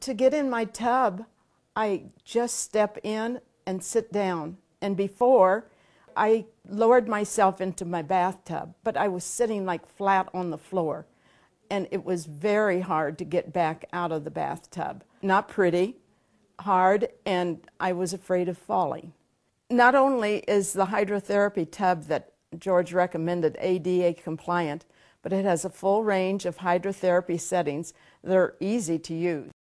To get in my tub, I just step in and sit down. And before, I lowered myself into my bathtub, but I was sitting like flat on the floor. And it was very hard to get back out of the bathtub. Not pretty, hard, and I was afraid of falling. Not only is the hydrotherapy tub that George recommended ADA compliant, but it has a full range of hydrotherapy settings that are easy to use.